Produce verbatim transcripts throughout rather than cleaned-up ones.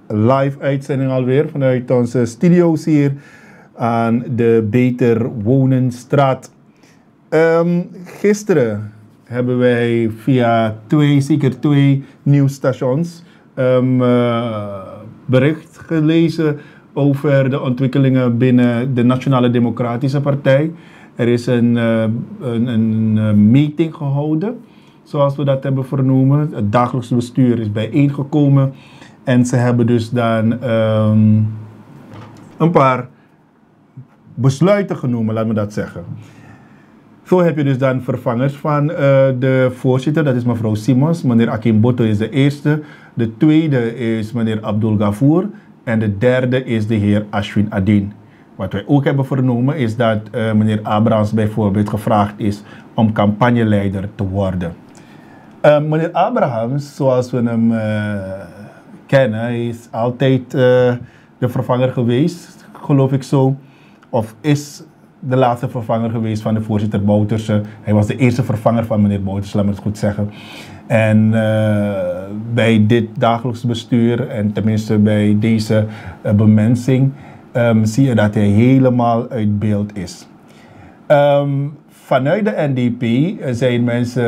live uitzending alweer vanuit onze studio's hier aan de Beter Wonenstraat. Um, gisteren hebben wij via twee, zeker twee nieuwsstations um, uh, bericht gelezen over de ontwikkelingen binnen de Nationale Democratische Partij. Er is een, uh, een, een, een meeting gehouden, zoals we dat hebben vernoemen. Het dagelijks bestuur is bijeengekomen en ze hebben dus dan um, een paar besluiten genomen, laat me dat zeggen. Zo heb je dus dan vervangers van uh, de voorzitter, dat is mevrouw Simons. Meneer Akim Botto is de eerste. De tweede is meneer Abdul Gafour. En de derde is de heer Ashwin Adin. Wat wij ook hebben vernomen is dat uh, meneer Abrahams bijvoorbeeld gevraagd is om campagneleider te worden. Uh, meneer Abrahams, zoals we hem uh, kennen, hij is altijd uh, de vervanger geweest, geloof ik zo. Of is de laatste vervanger geweest van de voorzitter Bouterse. Hij was de eerste vervanger van meneer Bouterse, laat me het goed zeggen. En uh, bij dit dagelijks bestuur, en tenminste bij deze uh, bemensing, um, zie je dat hij helemaal uit beeld is. Um, vanuit de N D P zijn mensen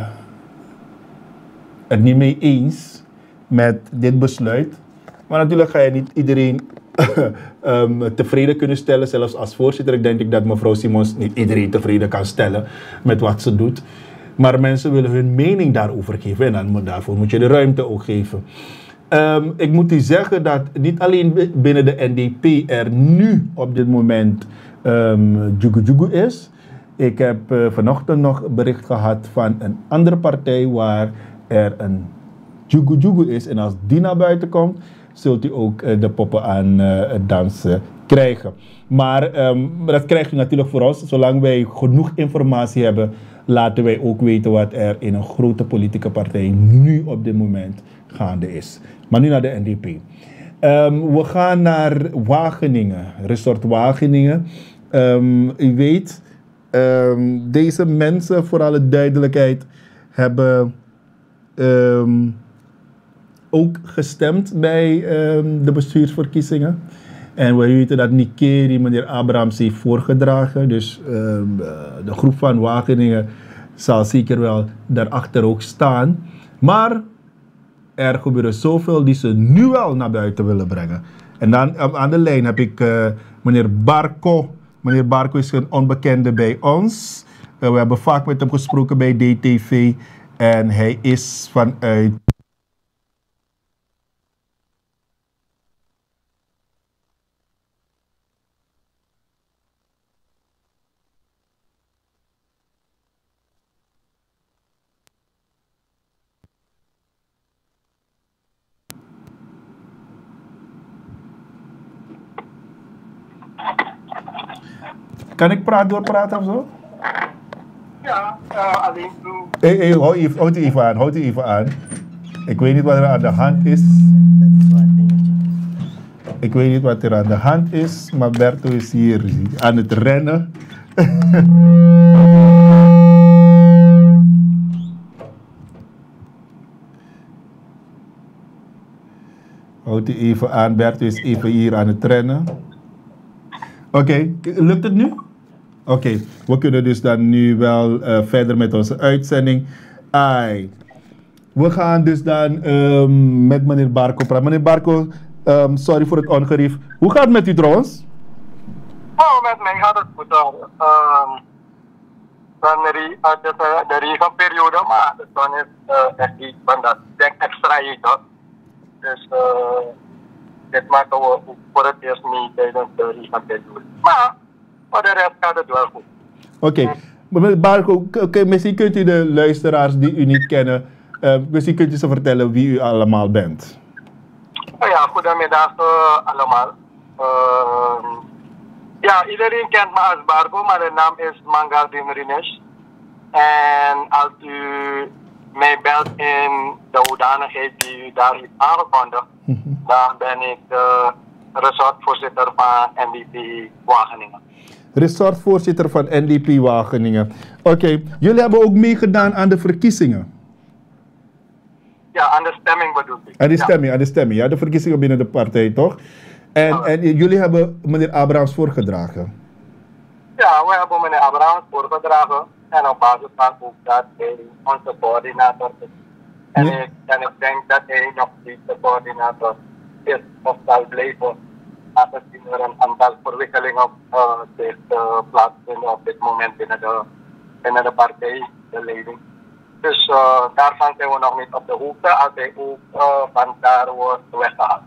het niet mee eens met dit besluit. Maar natuurlijk ga je niet iedereen um, tevreden kunnen stellen, zelfs als voorzitter. Ik denk dat mevrouw Simons niet iedereen tevreden kan stellen met wat ze doet. Maar mensen willen hun mening daarover geven en dan, daarvoor moet je de ruimte ook geven. Um, ik moet u zeggen dat niet alleen binnen de N D P er nu op dit moment um, Jugu Jugu is. Ik heb uh, vanochtend nog bericht gehad van een andere partij waar er een Jugu Jugu is. En als die naar buiten komt, zult u ook uh, de poppen aan uh, het dansen krijgen. Maar um, dat krijgt u natuurlijk voor ons. Zolang wij genoeg informatie hebben, laten wij ook weten wat er in een grote politieke partij nu op dit moment gaande is. Maar nu naar de N D P. Um, we gaan naar Wageningen, Resort Wageningen. Um, u weet, um, deze mensen, voor alle duidelijkheid, hebben um, ook gestemd bij um, de bestuursverkiezingen. En we weten dat Nikeri meneer Abrahams heeft voorgedragen. Dus uh, de groep van Wageningen zal zeker wel daarachter ook staan. Maar er gebeuren zoveel die ze nu wel naar buiten willen brengen. En dan aan de lijn heb ik uh, meneer Barco. Meneer Barco is een onbekende bij ons. Uh, we hebben vaak met hem gesproken bij D T V. En hij is vanuit... Kan ik praten doorpraten of zo? Ja, uh, alleen doen. Hey, hey, houd, houd u even aan, houd u even aan. Ik weet niet wat er aan de hand is. Ik weet niet wat er aan de hand is, maar Berto is hier aan het rennen. Houd u even aan, Berto is even hier aan het rennen. Oké, okay. Lukt het nu? Oké, okay. We kunnen dus dan nu wel uh, verder met onze uitzending. Ai. We gaan dus dan um, met meneer Barco praten. Meneer Barco, um, sorry voor het ongerief. Hoe gaat het met u trouwens? Oh, met mij gaat het goed. Um, dan de, de, de regenperiode, maar de zon is uh, echt niet, want dat denk extra heet. Dus uh, dit maken we voor het eerst mee tijdens de regenperiode. Maar voor de rest gaat het wel goed. Oké, okay. Meneer Barco, okay, misschien kunt u de luisteraars die u niet kennen, uh, misschien kunt u ze vertellen wie u allemaal bent. Oh ja, goedemiddag uh, allemaal. Uh, ja, iedereen kent me als Barco, maar de naam is Mangaldin Rinesh. En als u mij belt in de hoedanigheid die u daar heeft aangekondigd, mm-hmm. dan ben ik de resortvoorzitter van N D P Wageningen. Resortvoorzitter van N D P Wageningen. Oké, okay. Jullie hebben ook meegedaan aan de verkiezingen. ja, aan de stemming bedoel ik. Aan de Ja. stemming, aan de stemming. Ja, de verkiezingen binnen de partij, toch? En, Ja. en jullie hebben meneer Abrahams voorgedragen. Ja, we hebben meneer Abrahams voorgedragen. En op basis van ook dat hij onze coördinator is. En, Ja. ik, en ik denk dat hij nog steeds de coördinator is of zal blijven. Aangezien er een aantal verwikkelingen uh, zich uh, plaatsvinden op dit moment binnen de, binnen de partij, de leiding. Dus uh, daarvan zijn we nog niet op de hoogte, als hij ook uh, van daar wordt weggehaald.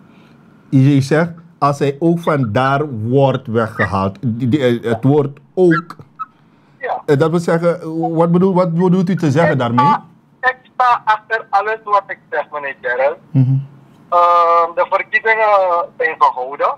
Je zegt, als hij ook van daar wordt weggehaald. Die- die- Het woord ook. Ja. eh, Dat wil zeggen, wat, bedoel, wat bedoelt u te zeggen Ik daarmee? sta, ik sta achter alles wat ik zeg, meneer Gerald. Mhm. Uh, de verkiezingen zijn gehouden.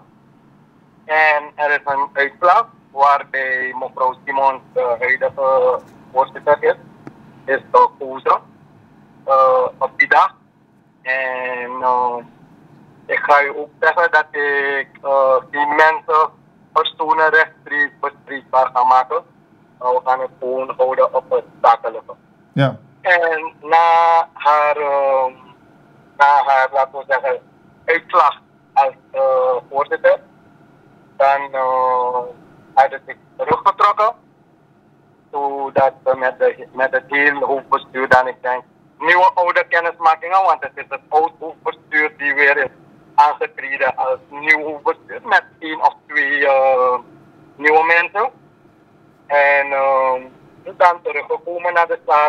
En er is een uitslag waarbij mevrouw Simons, de huidige voorzitter is, is gekozen uh, op die dag. En uh, ik ga u ook zeggen dat ik uh, die mensen personen rechtstreeks bespreekbaar ga maken. Uh, we gaan het gewoon houden op het zakelijke. Ja. En na haar, uh, na haar, laten we zeggen, uitslag als uh, voorzitter, dan uh, had het zich teruggetrokken. Zodat we met, de, met het hele hoofdbestuur dan, ik denk, nieuwe oude kennismakingen, want het is het oud hoofdbestuur die weer is aangetreden als nieuw hoofdbestuur met één of twee uh, nieuwe mensen. En uh, dan teruggekomen naar de zaal,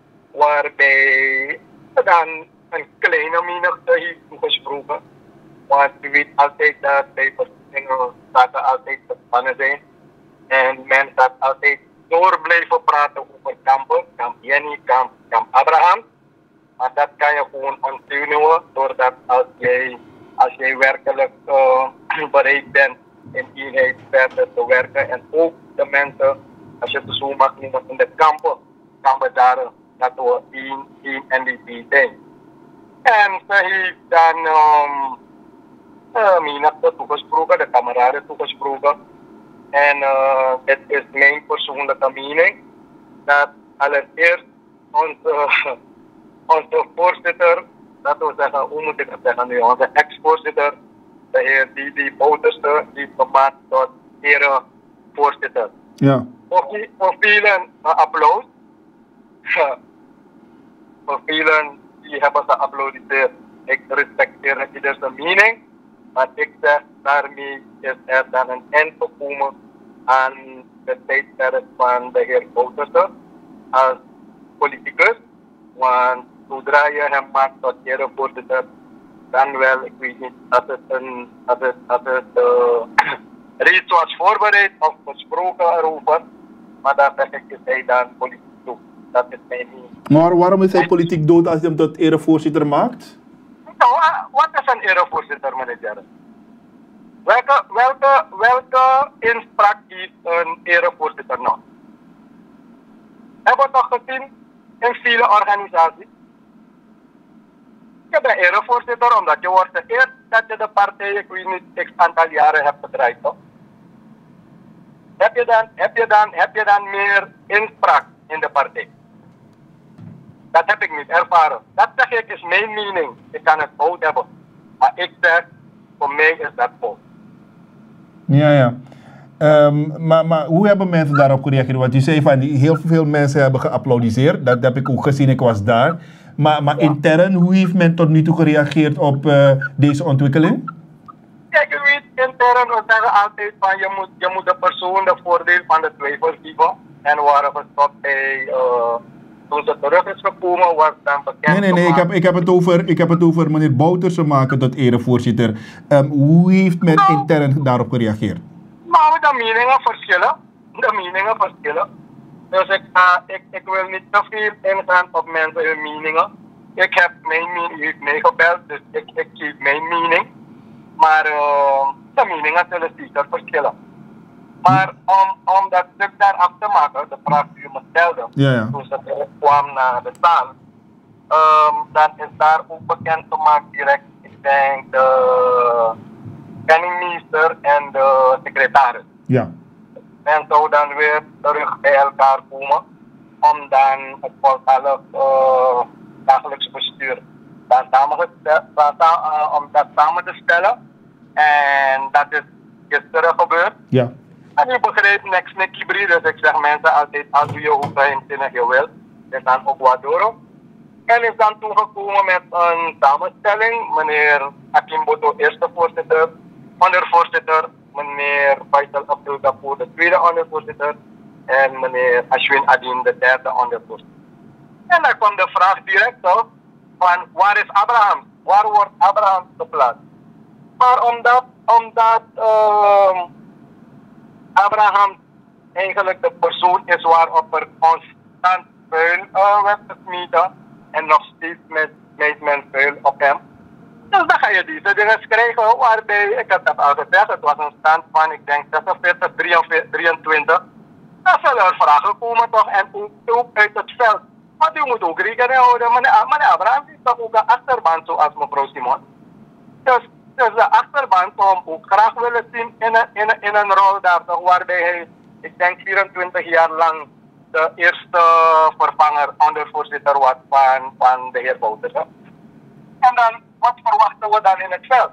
waarbij dan een kleine menigte heeft toegesproken. Want u weet altijd dat bij verkiezingen zaken altijd gespannen zijn. En men gaat altijd door blijven praten over kampen, kamp Jenny, kamp, kamp Abraham. Maar dat kan je gewoon ontzenuwen, doordat als jij, als jij werkelijk uh, bereid bent in eenheid verder te werken. En ook de mensen, als je het zo mag noemen, in de kampen, kampen daar, dat we één, één N D P zijn. En ze heeft dan um, uh, menigte toegesproken, de kameraden toegesproken. En uh, het is mijn persoonlijke mening dat allereerst onze, onze voorzitter, laten we zeggen, hoe moet ik het zeggen nu, onze ex-voorzitter, de heer Didi Bouterse, die is gemaakt tot erevoorzitter. Ja. Voor, voor velen een applaus. Voor velen die hebben geapplaudiseerd. Ik respecteer ieder zijn mening. Maar ik zeg, daarmee is er dan een eind gekomen aan de tijdperk van de heer Bouterse als politicus. Want zodra je hem maakt tot erevoorzitter, dan wel, ik weet niet, als het, een, als het, als het uh, reeds was voorbereid of besproken erover, maar dan zeg ik, is hij dan politiek dood. Dat is mijn mening. Maar waarom is hij politiek dood als hij hem tot erevoorzitter maakt? Nou, uh, wat is een erevoorzitter, meneer Gerrit? Welke, welke, welke inspraak heeft een erevoorzitter nog? Hebben we toch gezien in vele organisaties? Je bent erevoorzitter omdat je wordt geëerd dat je de partij, ik weet niet, x aantal jaren hebt gedraaid, toch? Heb je dan, heb je dan, heb je dan meer inspraak in de partij? Dat heb ik niet ervaren. Dat zeg ik, is mijn mening. Ik kan het fout hebben. Maar ik zeg, voor mij is dat fout. Ja, ja. Um, maar, maar hoe hebben mensen daarop gereageerd? Want u zei van die, heel veel mensen hebben geapplaudiseerd. Dat heb ik ook gezien, ik was daar. Maar, maar Ja. intern, hoe heeft men tot nu toe gereageerd op uh, deze ontwikkeling? Kijk, je weet, intern, we zeggen altijd van je moet, je moet de persoon de voordeel van de twijfel geven. En we waren gestopt bij, uh, toen ze terug is gekomen, was dan bekend. Nee, nee, nee, ik heb, ik heb, het, over, ik heb het over meneer Bouterse maken tot erevoorzitter. Um, hoe heeft men Nou. intern daarop gereageerd? Maar de meningen verschillen. De meningen verschillen. Dus ik, uh, ik, ik wil niet te veel ingaan op mensen hun meningen. Ik heb mijn mening, u heeft mij gebeld, dus ik, ik geef mijn mening. Maar uh, de meningen zullen zeker verschillen. Maar om, om dat stuk daar af te maken, de vraag die u me stelde, Ja, ja. toen ze kwam naar de zaal, um, dan is daar ook bekend gemaakt direct, ik denk, de penningmeester en de secretaris. Ja. Men zou dan weer terug bij elkaar komen om dan het voltallig uh, dagelijks bestuur staan samen gestel- staan sa- uh, om dat samen te stellen. En dat is gisteren gebeurd. Ja. En u begrijpt niks met Kibri, dus ik zeg mensen altijd, als u je hoeveel inzinnig je wil, is dan ook wat door. En is dan toegekomen met een samenstelling, meneer Akimboto, eerste voorzitter, ondervoorzitter, meneer Faisal Abdul Ghafoor, de tweede ondervoorzitter, en meneer Ashwin Adin, de derde ondervoorzitter. En dan kwam de vraag direct op, van waar is Abraham? Waar wordt Abraham geplaatst? Maar omdat, omdat uh, Abraham eigenlijk de persoon is waarop er constant vuil uh, werd gesmeten en nog steeds met, met men vuil op hem. Dus dan ga je deze dingen krijgen waarbij, ik heb dat al gezegd, het was een stand van ik denk zesenveertig, drieëntwintig. Dan zullen er vragen komen toch en ook, ook uit het veld. Want u moet ook rekening houden, meneer, meneer Abraham is toch ook een achterban zoals mevrouw Simon. Dus, dus de achterban zou hem ook graag willen zien in een, in een, in een rol daar toch, waarbij hij, ik denk vierentwintig jaar lang de eerste vervanger, ondervoorzitter was van, van de heer Bouterse. En dan, wat verwachten we dan in het veld?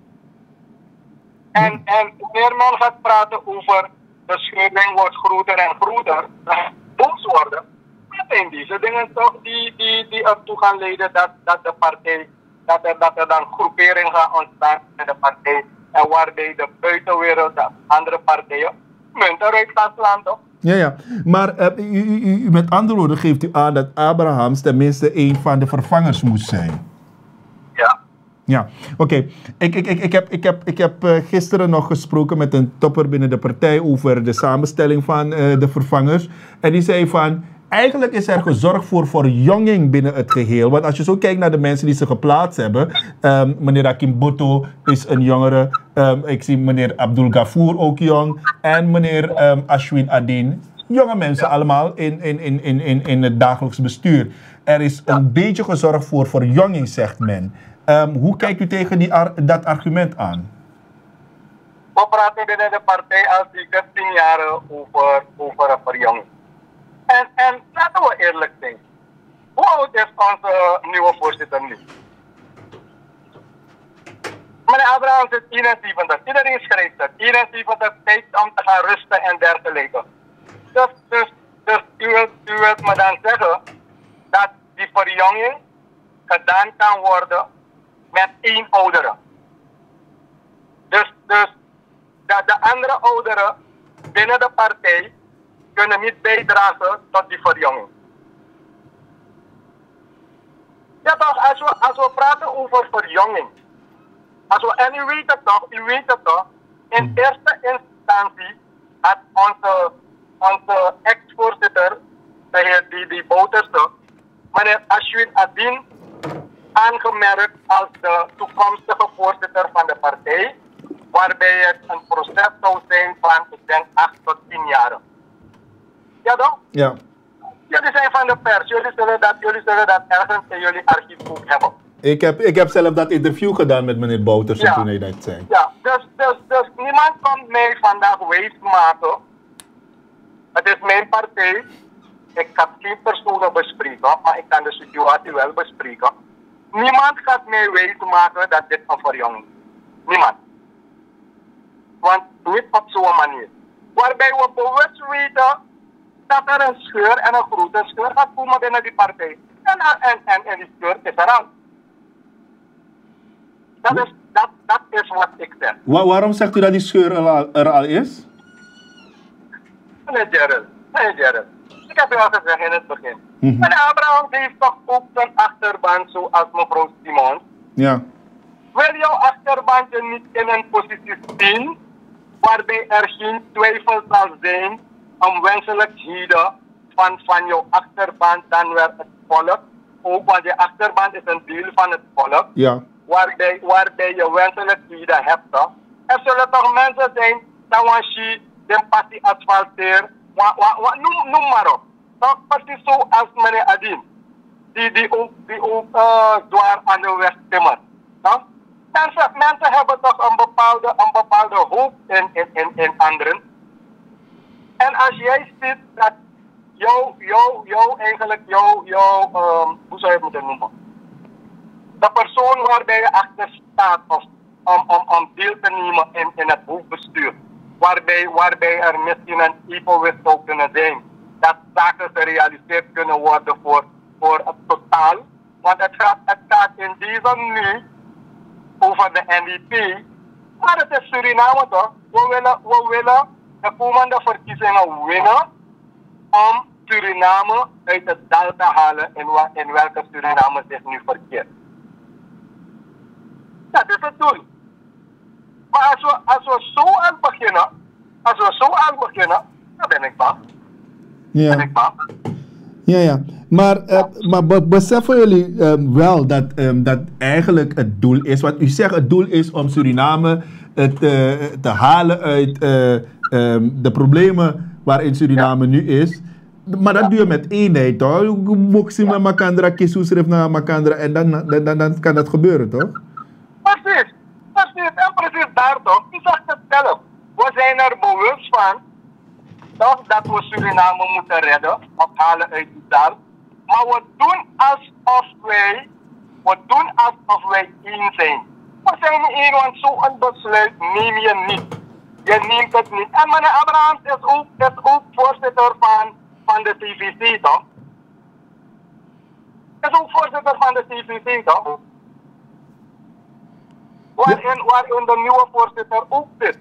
En, en wanneer men gaat praten over de scheiding wordt groter en groter, boos worden, dat zijn deze dingen toch die, die, die ertoe gaan leiden dat, dat de partij, dat er, dat er dan groepering gaat ontstaan in de partij. En waarbij de buitenwereld, de andere partijen, munt eruit gaan slaan toch? Ja, ja. Maar uh, u, u, u, met andere woorden geeft u aan dat Abrahams tenminste een van de vervangers moest zijn. Ja. Ja, oké. Okay. Ik, ik, ik, ik heb, ik heb, ik heb uh, gisteren nog gesproken met een topper binnen de partij over de samenstelling van uh, de vervangers. En die zei van, eigenlijk is er gezorgd voor verjonging binnen het geheel. Want als je zo kijkt naar de mensen die ze geplaatst hebben. Um, meneer Akimboto is een jongere. Um, ik zie meneer Abdul Ghafoor ook jong. En meneer um, Ashwin Adin. Jonge mensen allemaal in, in, in, in, in, in het dagelijks bestuur. Er is een beetje gezorgd voor verjonging, zegt men. Um, hoe kijkt u tegen die ar dat argument aan? We praten binnen de partij al zeker tien jaar over, over een verjonging. En, en laten we eerlijk zijn. Hoe oud is onze nieuwe voorzitter nu? Meneer Abraham zit eenenzeventig. Iedereen schrijft het. eenenzeventig tijd om te gaan rusten en dergelijke. Dus, dus, dus u, wilt, u wilt me dan zeggen dat die verjonging gedaan kan worden met één oudere. Dus, dus dat de andere ouderen binnen de partij kunnen niet bijdragen tot die verjonging. Ja toch, als we, als we praten over verjonging. Als we, en u weet het toch, u weet het toch. In eerste instantie had onze, onze ex-voorzitter, de heer die, die Bouterse, meneer Ashwin Adin, aangemerkt als de toekomstige voorzitter van de partij. Waarbij het een proces zou zijn van, ik denk, acht tot tien jaar. Ja toch? Ja. Jullie zijn van de pers. Jullie zullen dat, jullie zullen dat ergens in jullie archief ook hebben. Ik heb, ik heb zelf dat interview gedaan met meneer Bouterse ja. toen hij dat zei. Ja, dus, dus, dus niemand kan mij vandaag wijs maken. Het is mijn partij. Ik ga geen personen bespreken, maar ik kan de situatie wel bespreken. Niemand gaat mij wijs maken dat dit een verjonging is. Niemand. Want niet op zo'n manier. Waarbij we bewust weten dat er een scheur en een grote scheur gaat komen binnen die partij. En, en, en, en die scheur is er aan. Dat is, dat, dat is wat ik zeg. Wa waarom zegt u dat die scheur er al, er al is? Meneer Gerald, meneer Gerald. Ik heb u al gezegd in het begin. Mm-hmm. Meneer Abraham heeft toch ook zijn achterban zoals mevrouw Simon. Ja. Wil jouw achterbandje niet in een positie zien waarbij er geen twijfel zal zijn om wenselijkheden van, van jouw achterband dan weer het volk. Ook want je achterband is een deel van het volk. Ja. Waarbij, waarbij je wenselijkheden hebt. Toch? Er zullen toch mensen zijn dat wanneer de passie asfalteert. Noem, noem maar op. Toch precies zoals meneer Adin. Die, die ook, die ook uh, zwaar aan de weg timmert. Toch? Mensen, mensen hebben toch een bepaalde, een bepaalde hoop in, in, in, in anderen. En als jij ziet dat jou, jou, jou eigenlijk, jou, jou um, hoe zou je het moeten noemen? de persoon waarbij je achter staat of om, om, om deel te nemen in, in het hoofdbestuur, waarbij, waarbij er misschien een evenwicht zou kunnen zijn, dat zaken gerealiseerd kunnen worden voor, voor het totaal. Want het gaat, het gaat in deze nu over de N D P, maar het is Suriname toch? We willen, we willen de komende verkiezingen winnen om Suriname uit het dal te halen in, wa, in welke Suriname zich nu verkeert. Dat is het doel. Maar als we, als we zo aan beginnen, als we zo aan beginnen, dan ben ik bang. Ja. Ben ik bang. Ja, ja. Maar, uh, maar be beseffen jullie um, wel dat, um, dat eigenlijk het doel is, wat u zegt, het doel is om Suriname uh, te, te halen uit uh, um, de problemen waarin Suriname ja. nu is. Maar dat ja. doe je met eenheid, toch? Moxima Makandra, Kisusref naar Makandra en dan, dan, dan, dan kan dat gebeuren, toch? Precies, precies. En precies daar toch. U zegt het zelf. We zijn er bewust van toch, dat we Suriname moeten redden of halen uit die dal. Maar we doen alsof wij, we doen alsof wij één zijn. We zijn niet één, want zo'n besluit neem je niet. Je neemt het niet. En meneer Abrahams is ook, is ook voorzitter van, van de C V C, toch? Is ook voorzitter van de C V C, toch? Waarin, waarin de nieuwe voorzitter ook zit.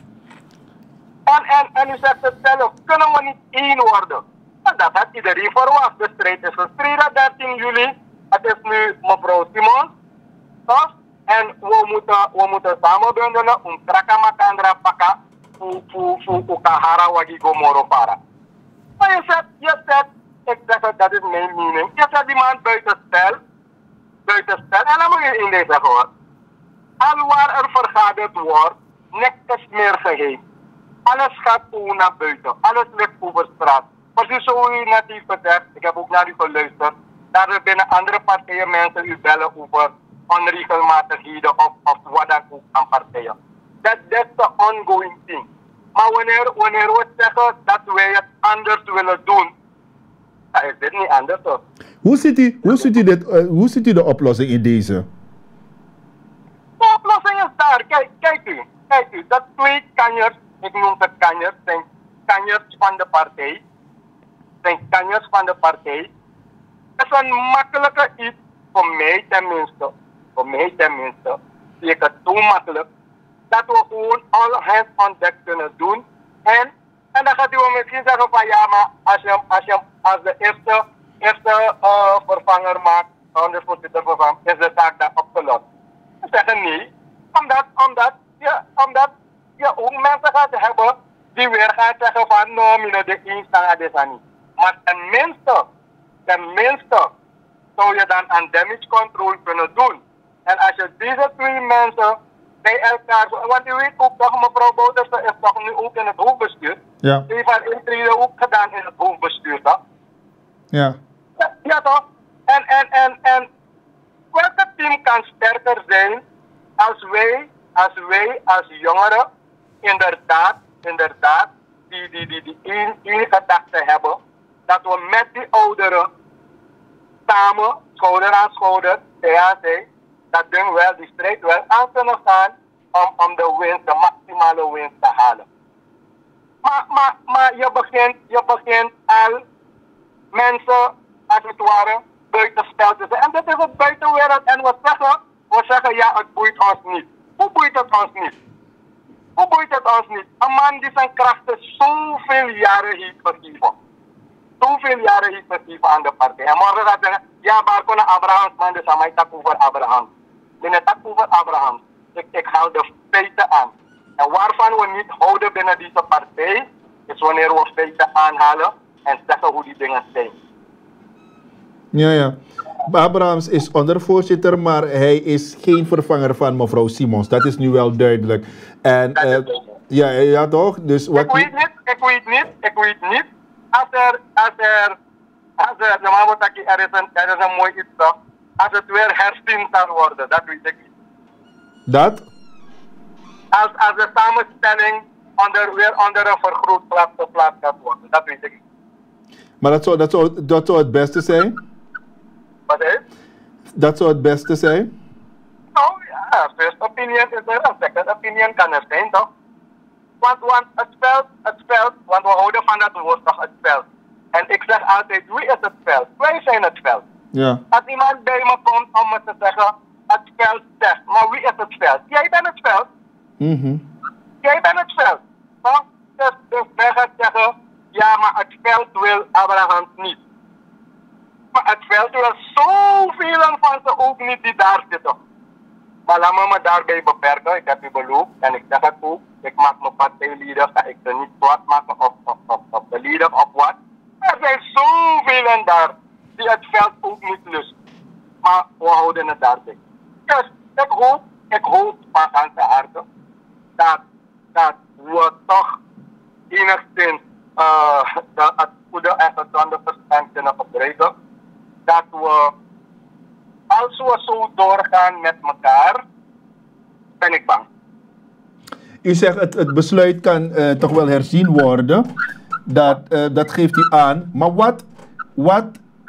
En, en, en u zegt het zelf, kunnen we niet één worden? En dat had iedereen verwacht. De strijd is gestreden, dertien juli. Het is nu mevrouw Simons. Toch? En we moeten, we moeten samenbundelen om Traka Makandra Paka voor Okahara Wagigo Moropara. Maar je zegt, je zegt, ik zeg het, dat is mijn mening. Je zegt die man buitenspel. Buitenspel. En dan moet je in deze zeggen hoor. Al waar er vergaderd wordt, niks is meer geheim. Alles gaat gewoon naar buiten. Alles ligt over straat. Precies zoals u net heeft gezegd, ik heb ook naar u geluisterd, dat er binnen andere partijen mensen u bellen over onregelmatigheden of, of wat dan ook aan partijen. Dat is de ongoing thing. Maar wanneer, wanneer we zeggen dat wij het anders willen doen, dan is dit niet anders toch? Hoe ziet u, hoe ziet u, dit, uh, hoe ziet u de oplossing in deze? De oplossing is daar. Kijk, kijk u. Kijk u. Dat twee kanjers, ik noem het kanjers, zijn kanjers van de partij. Zijn kanjers van de partij. Dat is een makkelijke iets, voor mij tenminste. Voor mij tenminste. Zie ik het zo makkelijk. Dat we gewoon all hands on deck kunnen doen. En, en dan gaat u misschien zeggen van ja, maar als je als, je, als de eerste, eerste uh, vervanger maakt, ondervoorzitter vervangt, is de zaak dan opgelost. We zeggen nee. Omdat, omdat, ja, omdat je ook mensen gaat hebben die weer gaan zeggen van no, mine de één stangen deze niet. Maar tenminste, tenminste zou je dan aan damage control kunnen doen. En als je deze twee mensen bij elkaar, want u weet ook toch, mevrouw Bouterse is toch nu ook in het hoofdbestuur. Ja. Die heeft haar intrede ook gedaan in het hoofdbestuur, toch? Ja. Ja, ja toch? En, en, en, en welke team kan sterker zijn als wij, als wij, als jongeren, inderdaad, inderdaad, die, die, die, die één, één gedachte hebben, dat we met die ouderen samen, schouder aan schouder, zij aan zij, dat ding wel, die strijd wel aan kunnen gaan om, om de winst, de maximale winst te halen. Maar, maar, maar je begint, je begint al mensen, als het ware, buitenspel te zetten. En dit is het buitenwereld. En we zeggen, we zeggen ja, het boeit ons niet. Hoe boeit het ons niet? Hoe boeit het ons niet? Een man die zijn krachten zoveel jaren heeft gegeven. Zoveel jaren heeft gegeven aan de partij. En morgen gaat zeggen, ja, maar kunnen Abrahams, man, dus aan mij tak over Abraham. Binnen tak over Abraham. Ik, ik haal de feiten aan. En waarvan we niet houden binnen deze partij, is wanneer we feiten aanhalen en zeggen hoe die dingen zijn. Ja, ja. Abrahams is ondervoorzitter, maar hij is geen vervanger van mevrouw Simons. Dat is nu wel duidelijk. En, dat uh, is ja, ja, toch? Dus wat ik weet niet, ik weet niet, ik weet niet. Als er, als er, als er, de man wat er is een, er is een mooi iets toch? Als het weer herzien kan worden, dat weet ik niet. Dat? Als, als de samenstelling onder, weer onder een vergrootglas geplaatst kan worden, dat weet ik niet. Maar dat zou, dat zou, dat zou het beste zijn? Wat is? Dat zou het beste zijn? Nou ja, first opinion is er, een second opinion kan er zijn toch? Want, want het veld, het veld, want we houden van dat woord toch, het veld. En ik zeg altijd, wie is het veld? Wij zijn het veld. Ja. Als iemand bij me komt om me te zeggen, het veld zegt, maar wie is het veld? Jij bent het veld. Mhm. Jij bent het veld. Nou, dus, dus wij gaan zeggen, ja, maar het veld wil Abraham niet. Maar het veld wil zoveel van ze ook niet die daar zitten. Maar laat me me daarbij beperken. Ik heb u beloofd en ik zeg het ook. Ik maak mijn partijleider, ga ik er niet zwart maken of, of, of, of de leider of wat. Er zijn zoveel daar die het veld ook niet lust. Maar we houden het daarbij. Dus ik hoop, ik hoop van ganse harte dat, dat we toch enigszins uh, de, het goede en gezonde verstand kunnen gebruiken. Dat we, als we zo doorgaan met elkaar, ben ik bang. U zegt het, het besluit kan uh, toch wel herzien worden. Dat, uh, dat geeft u aan. Maar wat, wat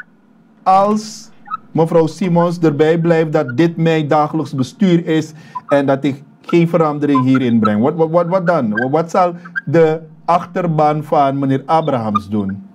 als mevrouw Simons erbij blijft dat dit mijn dagelijks bestuur is en dat ik geen verandering hierin breng? Wat, wat, wat, wat dan? Wat zal de achterban van meneer Abrahams doen?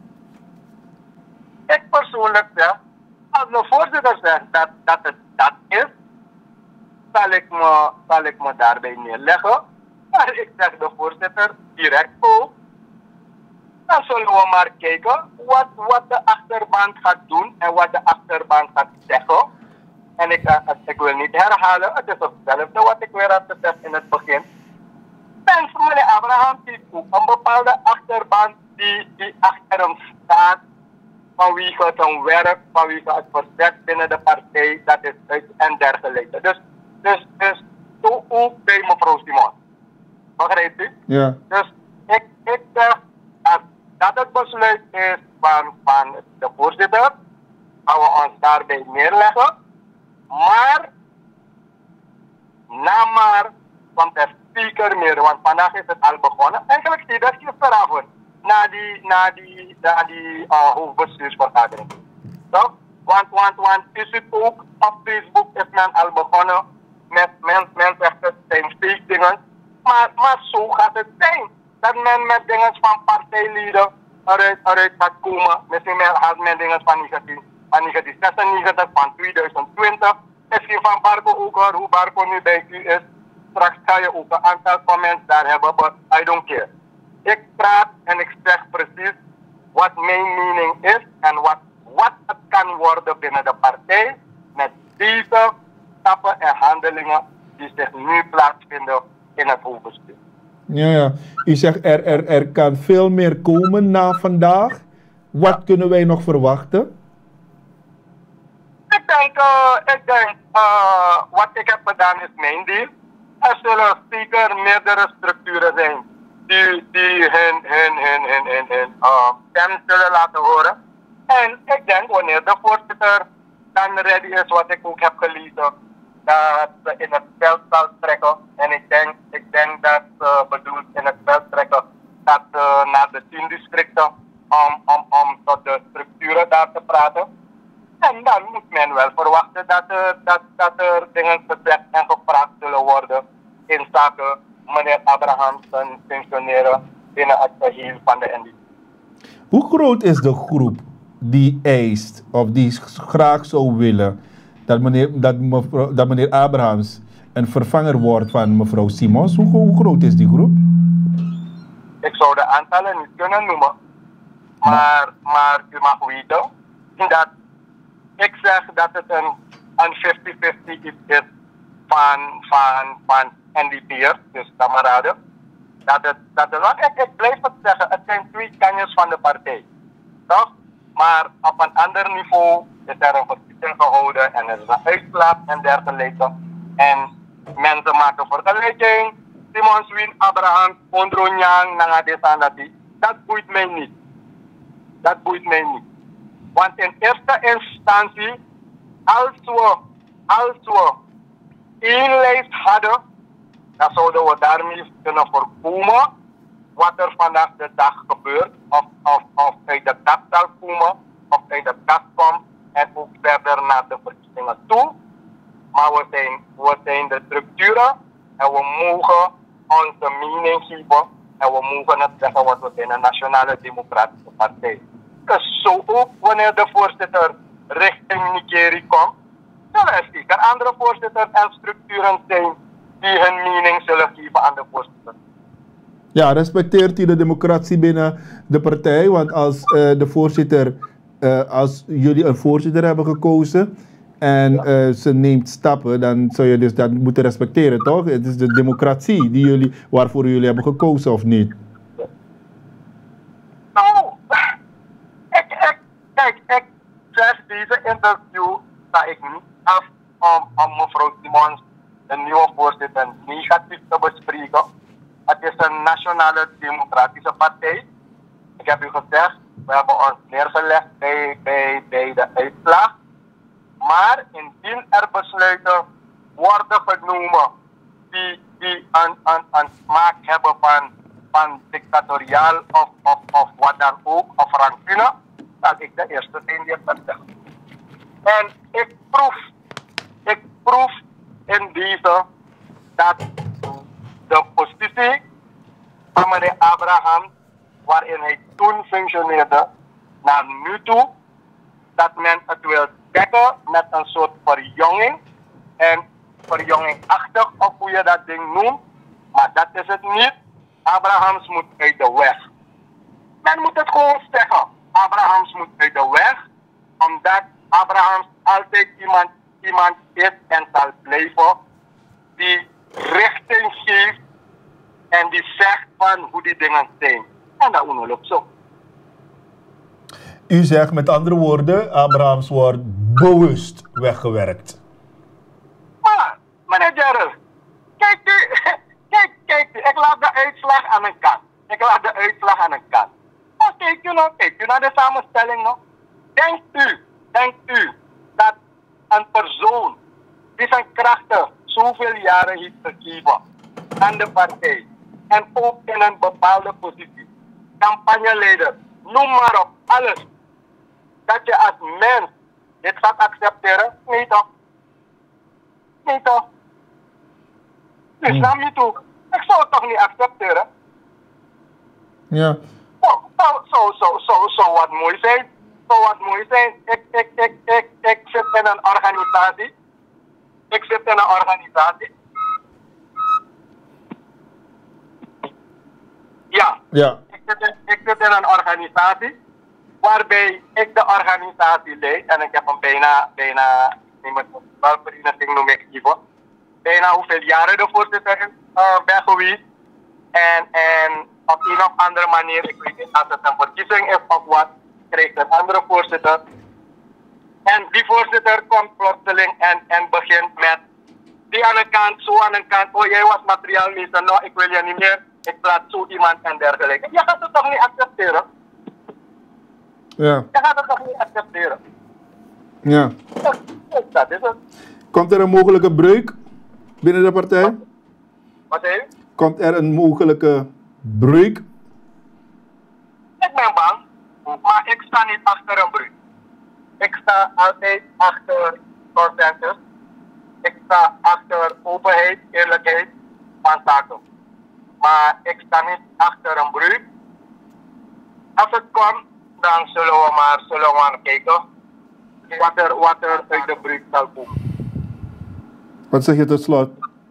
Ik persoonlijk zeg, als de voorzitter zegt dat, dat het dat is, zal ik, me, zal ik me daarbij neerleggen. Maar ik zeg de voorzitter direct ook. Dan zullen we maar kijken wat, wat de achterban gaat doen en wat de achterban gaat zeggen. En ik, uh, ik wil niet herhalen, het is hetzelfde wat ik weer had gezegd in het begin. Thanks, meneer Abraham heeft ook een bepaalde achterban die, die achter hem staat. Vanwege zijn werk, vanwege het verzet binnen de partij, dat is uit en dergelijke. Dus, dus, dus, zo ook bij mevrouw Simon. Begrijpt u? Ja. Dus ik, ik zeg, als dat het besluit is van, van de voorzitter, gaan we ons daarbij neerleggen. Maar, na maar, komt er zeker meer, want vandaag is het al begonnen. Eigenlijk zie je dat gisteravond, na die, na die, na die uh, hoofdbestuursvergadering. Toch? Want, want, want is het ook op Facebook is men al begonnen met mensen, men zegt het zijn fake dingen. Maar, maar zo gaat het zijn. Dat men met dingen van partijleden eruit, eruit gaat komen. Misschien had men dingen van negentien zesennegentig, van tweeduizend twintig. Misschien van Barco ook hoor, hoe Barco nu bij u is. Straks ga je ook een aantal comments daar hebben, but I don't care. Ik praat en ik zeg precies wat mijn mening is en wat, wat het kan worden binnen de partij met deze stappen en handelingen die zich nu plaatsvinden in het hoofdbestuur. Ja, ja. U zegt er, er, er kan veel meer komen na vandaag. Wat ja. kunnen wij nog verwachten? Ik denk, uh, ik denk uh, wat ik heb gedaan is mijn deel. Er zullen zeker meerdere structuren zijn die, die hun, hun, hun, hun, hun, hun uh, stem zullen laten horen. En ik denk wanneer de voorzitter dan ready is, wat ik ook heb gelezen, dat ze in het veld zal trekken. En ik denk, ik denk dat ze bedoelt in het veld trekken dat uh, naar de tien districten om, om, om tot de structuren daar te praten. En dan moet men wel verwachten dat, uh, dat, dat er dingen gezegd en gevraagd zullen worden in zaken meneer Abrahams functioneren binnen het geheel van de N D P. Hoe groot is de groep die eist of die graag zou willen dat meneer, dat mevrouw, dat meneer Abrahams een vervanger wordt van mevrouw Simons? Hoe, hoe groot is die groep? Ik zou de aantallen niet kunnen noemen, maar, maar u mag weten dat ik zeg dat het een, een vijftig vijftig is van, van, van N D P'ers, dus kameraden. Dat het, dat het, want ik, ik blijf het zeggen, het zijn twee kanjes van de partij. Toch? Maar op een ander niveau is er een verkiezing gehouden en er is een uitslag en dergelijke. En mensen maken vergelijking. Simons win, Abraham, Ondro Nyang, Nangadesandati. Dat boeit mij niet. Dat boeit mij niet. Want in eerste instantie, als we, als we één lijst hadden, dan zouden we daarmee kunnen voorkomen wat er vandaag de dag gebeurt, of, of, of uit de kast zal komen, of uit de kast komt, en ook verder naar de verkiezingen. dingen toe, maar we zijn, we zijn de structuren en we mogen onze mening geven en we mogen het zeggen wat we zijn, een nationale democratische partij. Dus zo ook wanneer de voorzitter richting Nikeri komt, zullen er zeker andere voorzitters en structuren zijn die hun mening zullen geven aan de voorzitter. Ja, respecteert u de democratie binnen de partij? Want als uh, de voorzitter, uh, als jullie een voorzitter hebben gekozen en uh, ze neemt stappen, dan zou je dus dat moeten respecteren, toch? Het is de democratie die jullie, waarvoor jullie hebben gekozen, of niet? Nou, ik, ik, kijk, ik zeg deze interview sta ik niet af om, om mevrouw Simons, de nieuwe voorzitter, negatief te bespreken. Het is een nationale democratische partij. Ik heb u gezegd, we hebben ons neergelegd bij, bij, bij de uitslag. Maar indien er besluiten worden genomen die, die een, een, een smaak hebben van, van dictatoriaal of, of, of wat dan ook, of rancune, zal ik de eerste zijn die het zal zeggen. En ik proef, ik proef in deze dat de positie van meneer Abraham, waarin hij toen functioneerde, naar nu toe, dat men het wil dekken met een soort verjonging. En verjongingachtig, of hoe je dat ding noemt. Maar dat is het niet. Abrahams moet uit de weg. Men moet het gewoon zeggen. Abrahams moet uit de weg. Omdat Abrahams altijd iemand, iemand is en zal blijven die richting geeft en die zegt van hoe die dingen zijn. En dat ongeloopt zo. U zegt met andere woorden, Abrahams wordt bewust weggewerkt. Maar, meneer Gerald, kijk u, kijk, kijk u, ik laat de uitslag aan een kant. Ik laat de uitslag aan een kant. Maar kijk u nou, kijk u naar de samenstelling nog. Denkt u, denkt u dat een persoon die zijn krachten zoveel jaren heeft gegeven aan de partij en ook in een bepaalde positie, campagneleider, noem maar op, alles, dat je als mens dit gaat accepteren? Nee toch? Nee toch? Dus naar me toe, ik zou het toch niet accepteren? Ja. Zo, zo, zo, zo, zo, zo wat mooi zijn. Zo wat mooi zijn. Ik, ik, ik, ik, ik zit in een organisatie. Ik zit in een organisatie. Ja. Ja. Ik zit, in, ik zit in een organisatie waarbij ik de organisatie leid en ik heb een bijna, bijna, niet met wel vereniging noem ik even, bijna hoeveel jaren de voorzitter uh, ben geweest. En, en op een of andere manier, ik weet niet als het een verkiezing is of wat, krijgt een andere voorzitter. En die voorzitter komt plotseling en, en begint met die aan de kant, zo aan de kant, oh jij was materiaalmeester, nou ik wil je niet meer, ik plaats zo iemand en dergelijke. Je gaat het toch niet accepteren? Ja. Je gaat het toch niet accepteren? Ja. Ja, dat is het. Komt er een mogelijke breuk binnen de partij? Wat zei je? Komt er een mogelijke breuk? Ik ben bang, maar ik sta niet achter een breuk. Ik sta altijd achter consensus. Ik sta achter openheid, eerlijkheid van zaken. Maar ik sta niet achter een breuk. Als het komt, dan zullen we maar, zullen we maar kijken wat er, wat er uit de breuk zal komen. Wat zeg je tot slot?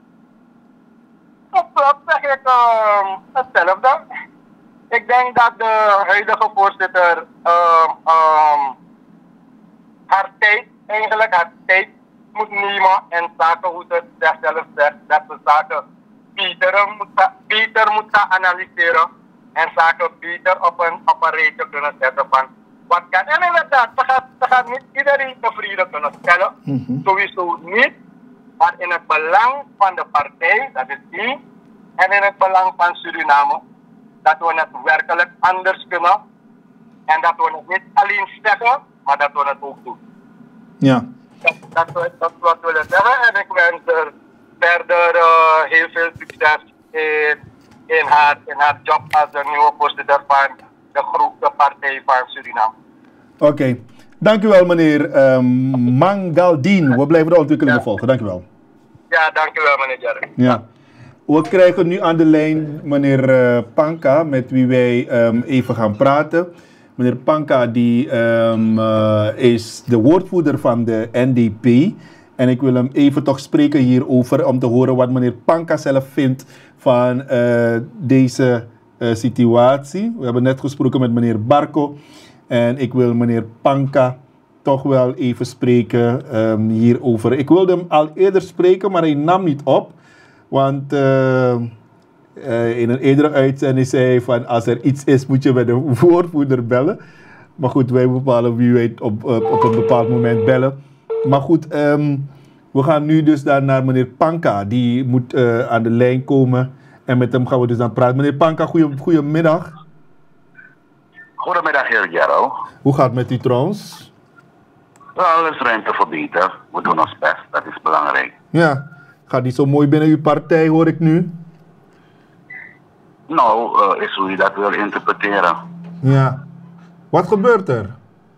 Tot slot zeg ik uh, hetzelfde. Ik denk dat de huidige voorzitter um, um, haar tijd, eigenlijk haar tijd moet nemen in zaken, hoe ze het zelf zegt, dat ze zaken beter moet, beter moet gaan analyseren en zaken beter op een, op een rijtje kunnen zetten van wat kan. En inderdaad, ze gaat, ze gaat niet iedereen tevreden kunnen stellen, mm-hmm. Sowieso niet, maar in het belang van de partij, dat is één, en in het belang van Suriname, dat we het werkelijk anders kunnen en dat we het niet alleen zeggen, maar dat we het ook doen. Ja. Dat, dat, we, dat we het willen zeggen en ik wens er verder uh, heel veel succes in, in, haar, in haar job als de nieuwe voorzitter van de grootste partij van Suriname. Oké. Okay. Dank u wel, meneer um, Mangaldien. We blijven de ontwikkelingen ja. volgen. Dank u wel. Ja, dank u wel, meneer Jerry. Ja. We krijgen nu aan de lijn meneer uh, Panka, met wie wij um, even gaan praten. Meneer Panka die, um, uh, is de woordvoerder van de N D P. En ik wil hem even toch spreken hierover om te horen wat meneer Panka zelf vindt van uh, deze uh, situatie. We hebben net gesproken met meneer Barco. En ik wil meneer Panka toch wel even spreken um, hierover. Ik wilde hem al eerder spreken, maar hij nam niet op. Want uh, uh, in een eerdere uitzending zei hij van als er iets is moet je met de woordvoerder bellen. Maar goed, wij bepalen wie weet op, op, op een bepaald moment bellen. Maar goed, um, we gaan nu dus daar naar meneer Panka. Die moet uh, aan de lijn komen. En met hem gaan we dus dan praten. Meneer Panka, goeie, goedemiddag. Goedemiddag, heer Jero. Hoe gaat het met u trouwens? Wel, er is ruimte voor beter. We doen ons best, dat is belangrijk. Ja, gaat niet zo mooi binnen uw partij, hoor ik nu. Nou, uh, is hoe je dat wil interpreteren. Ja. Wat gebeurt er?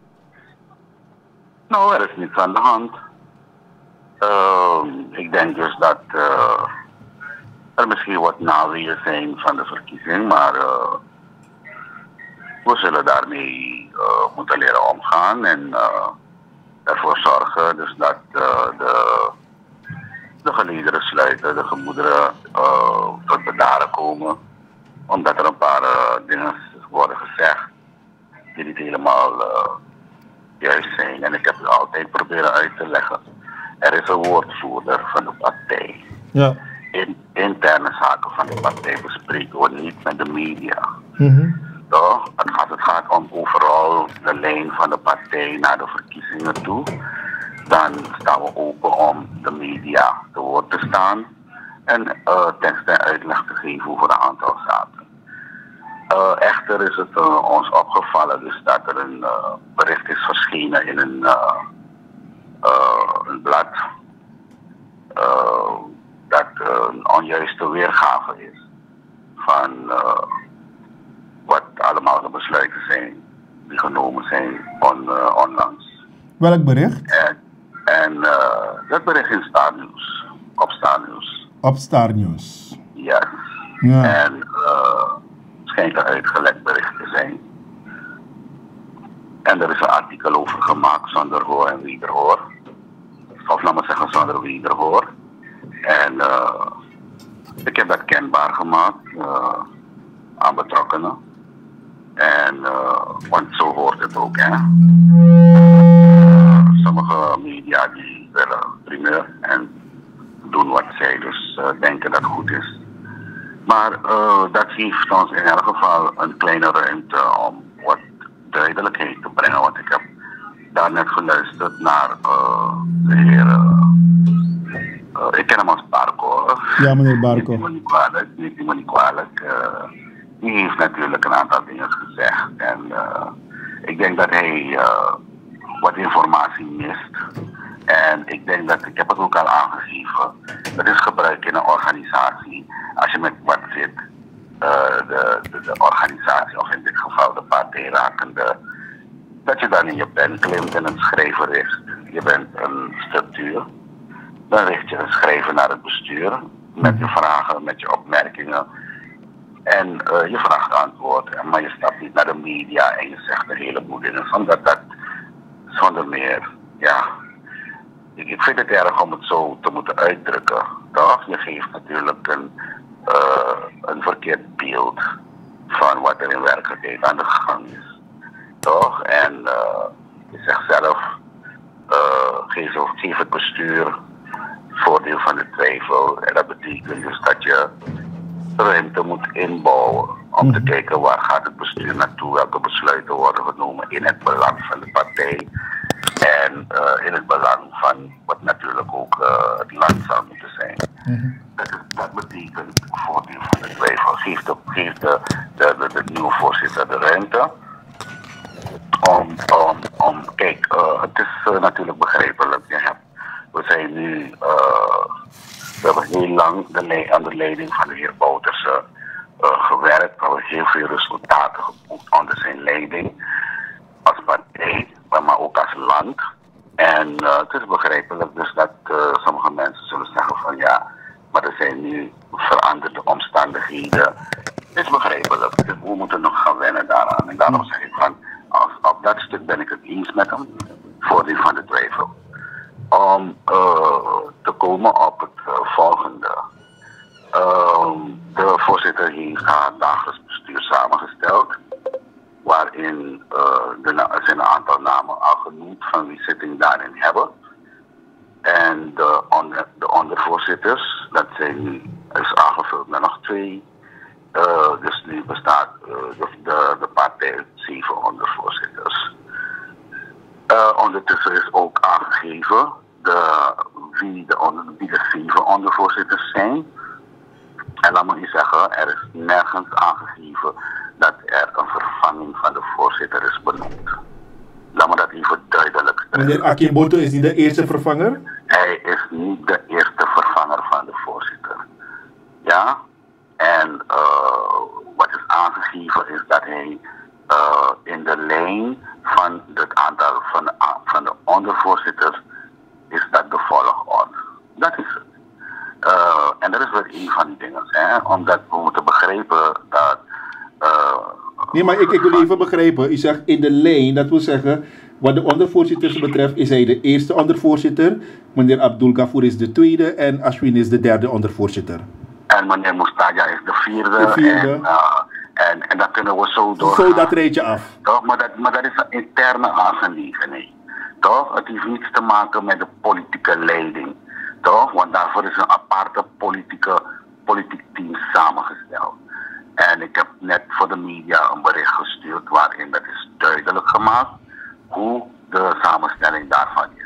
Nou, er is niets aan de hand. Uh, ik denk dus dat uh, er misschien wat naweeën zijn van de verkiezing, maar uh, we zullen daarmee uh, moeten leren omgaan en uh, ervoor zorgen dus dat uh, de, de gelederen sluiten, de gemoederen uh, tot bedaren komen, omdat er een paar uh, dingen worden gezegd die niet helemaal uh, juist zijn. En ik heb het altijd proberen uit te leggen. Er is een woordvoerder van de partij. Ja. In, interne zaken van de partij bespreken we niet met de media. Mm-hmm. Toch? Het, gaat, het gaat om overal de lijn van de partij naar de verkiezingen toe. Dan staan we open om de media te woord te staan en uh, tekst en uitleg te geven over een aantal zaken. Uh, echter is het uh, ons opgevallen dus dat er een uh, bericht is verschenen in een, uh, uh, een blad uh, dat uh, een onjuiste weergave is van uh, wat allemaal de besluiten zijn die genomen zijn on, uh, onlangs. Welk bericht? En, en uh, dat bericht in Star News, op Star News. Op Star News. Yes. Ja. En uh, schijnt een uitgelekt bericht te zijn. En er is een artikel over gemaakt zonder hoor en wederhoor. Of laat maar zeggen zonder wederhoor. En uh, ik heb dat kenbaar gemaakt uh, aan betrokkenen. En uh, want zo hoort het ook, hè. Uh, sommige media die willen primeur en doen wat zij dus uh, denken dat goed is. Maar uh, dat geeft ons in elk geval een kleine ruimte om wat duidelijkheid te brengen. Want ik heb daarnet geluisterd naar uh, de heer, uh, uh, ik ken hem als Barco. Ja, meneer Barco. Niet me niet kwalijk, niet me niet kwalijk. Uh, die heeft natuurlijk een aantal dingen gezegd. En uh, ik denk dat hij uh, wat informatie mist. En ik denk dat, ik heb het ook al aangegeven, dat is gebruik in een organisatie. Als je met wat zit, uh, de, de, de organisatie, of in dit geval de partij rakende, dat je dan in je pen klimt en een schrijver richt. Je bent een structuur. Dan richt je een schrijver naar het bestuur, met je vragen, met je opmerkingen. En uh, je vraagt antwoord, maar je stapt niet naar de media en je zegt een heleboel dingen, zonder dat, zonder meer, ja. Ik vind het erg om het zo te moeten uitdrukken, toch? Je geeft natuurlijk een, uh, een verkeerd beeld van wat er in werkelijkheid aan de gang is, toch? En uh, je zegt zelf, uh, geef, geef het bestuur voordeel van de twijfel. En dat betekent dus dat je ruimte moet inbouwen om te kijken waar gaat het bestuur naartoe, welke besluiten worden genomen in het belang van de partij. En uh, in het belang van wat natuurlijk ook uh, het land zou moeten zijn. Mm-hmm. dat, is, dat betekent voordeel van de twijfel. Geeft de, geeft de, de, de, de nieuwe voorzitter de ruimte om, om, om kijk, uh, het is uh, natuurlijk begrijpelijk. Je hebt, we zijn nu, uh, we hebben heel lang de, aan de leiding van de heer Bouterse uh, gewerkt. We hebben heel veel resultaten geboekt onder zijn leiding als partij. maar ook als land. En uh, het is begrijpelijk dus dat uh, sommige mensen zullen zeggen van ja, maar er zijn nu veranderde omstandigheden. Het is begrijpelijk. Dus we moeten nog gaan wennen daaraan. En daarom zeg ik van, als, op dat stuk ben ik het eens met hem, voordeel van de twijfel. Om uh, te komen op het uh, volgende. Uh, de voorzitter heeft haar dagelijks bestuur samengesteld, waarin uh, de, er zijn een aantal namen al genoemd van wie zitting daarin hebben. En de, onder, de ondervoorzitters, dat zijn nu, is aangevuld met nog twee. Uh, dus nu bestaat uh, de, de, de partij uit zeven ondervoorzitters. Uh, ondertussen is ook aangegeven de, wie, de onder, wie de zeven ondervoorzitters zijn. En laat me u zeggen, er is nergens aangegeven dat er een vervanging van de voorzitter is benoemd. Laat me dat even duidelijk stellen. Meneer Akeboto is niet de eerste vervanger? Hij is niet de eerste vervanger van de voorzitter. Ja? En uh, wat is aangegeven is dat hij uh, in de lijn van het aantal van de, van de ondervoorzitters is dat de volgorde. Dat is het. Uh, en dat is wel een van die dingen, hè? Omdat we moeten begrijpen dat... Uh, nee, maar ik, ik wil even begrijpen. U zegt in de lijn, dat wil zeggen, wat de ondervoorzitters betreft is hij de eerste ondervoorzitter. Meneer Abdul Gafour is de tweede en Ashwin is de derde ondervoorzitter. En meneer Mustaja is de vierde. De vierde. En, uh, en, en dat kunnen we zo doorgaan. Zo dat reed je af. Toch? Maar, dat, maar dat is een interne aangelegenheid. Toch? Het heeft niets te maken met de politieke leiding. Toch? Want daarvoor is een aparte politieke, politiek team samengesteld. En ik heb net voor de media een bericht gestuurd waarin dat is duidelijk gemaakt hoe de samenstelling daarvan is.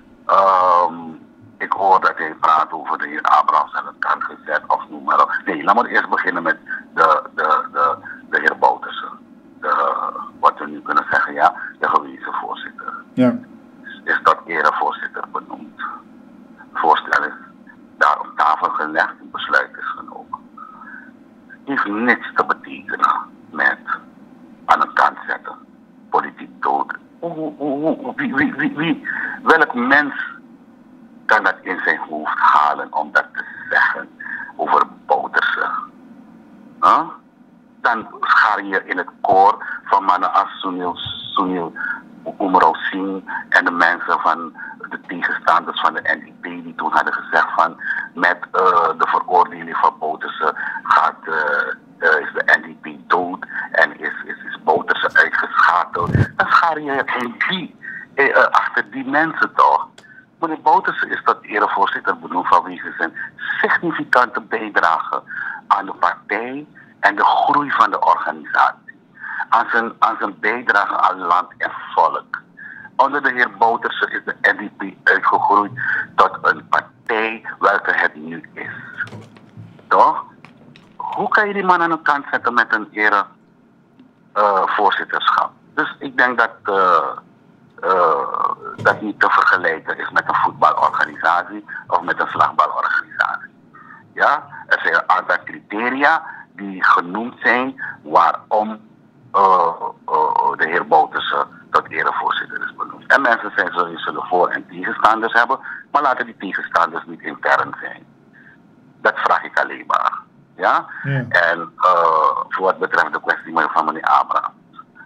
Um, ik hoor dat hij praat over de heer Abrahams en het kan gezet of noem maar op. Nee, laat maar eerst beginnen met de, de, de, de heer Bouterse. De, wat we nu kunnen zeggen, ja, de gewezen voorzitter. Ja. Is tot erevoorzitter benoemd. Voorstel is daar op tafel gelegd, een besluit is genomen. Heeft niets te betekenen met aan de kant zetten, politiek dood. Wie, wie, wie, wie, welk mens kan dat in zijn hoofd halen om dat te zeggen over Bouterse? Huh? Dan schaar je in het koor van mannen als Sunil, Sunil Umrao Singh en de mensen van de tegenstanders van de N D P die toen hadden gezegd van met uh, de veroordeling van Bouterse gaat uh, uh, is de N D P dood en is, is, is Bouterse uitgeschakeld. Dan schaar je in die, uh, achter die mensen toch. Meneer Bouterse is tot erevoorzitter benoemd vanwege zijn significante bijdrage aan de partij en de groei van de organisatie. Aan zijn, aan zijn bijdrage aan land en volk. Onder de heer Bouterse is de N D P uitgegroeid tot een partij welke het nu is. Toch? Hoe kan je die man aan de kant zetten met een ere uh, voorzitterschap? Dus ik denk dat uh, uh, dat niet te vergelijken is met een voetbalorganisatie of met een slagbalorganisatie. Ja? Er zijn een aantal criteria die genoemd zijn waarom uh, uh, de heer Bouterse tot erevoorzitter is benoemd. En mensen zijn zullen, zullen voor- en tegenstanders hebben, maar laten die tegenstanders niet intern zijn. Dat vraag ik alleen maar. Ja? Ja. En uh, voor wat betreft de kwestie van meneer Abrahams.